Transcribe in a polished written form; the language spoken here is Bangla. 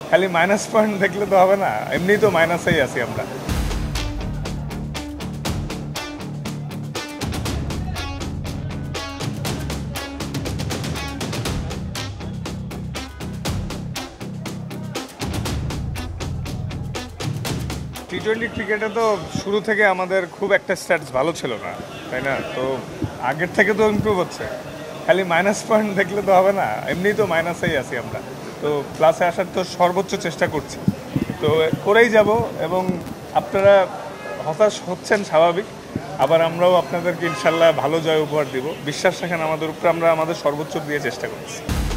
খালি মাইনাস পয়েন্ট দেখলে তো হবে না, এমনি তো মাইনাসেই আছি আমরা। টি-20 ক্রিকেটে তো শুরু থেকে আমাদের খুব একটা স্ট্যাটস ভালো ছিল না, তাই না? তো আগের থেকে তো ইমপ্রুভ হচ্ছে, খালি মাইনাস পয়েন্ট দেখলে তো হবে না, এমনি তো মাইনাসেই আছি আমরা। তো প্লাসে আসার তো সর্বোচ্চ চেষ্টা করছি, তো করেই যাব। এবং আপনারা হতাশ হচ্ছেন স্বাভাবিক, আবার আমরাও আপনাদেরকে ইনশাল্লাহ ভালো জয় উপহার দিব। বিশ্বাস রাখেন আমাদের উপরে, আমরা আমাদের সর্বোচ্চ দিয়ে চেষ্টা করছি।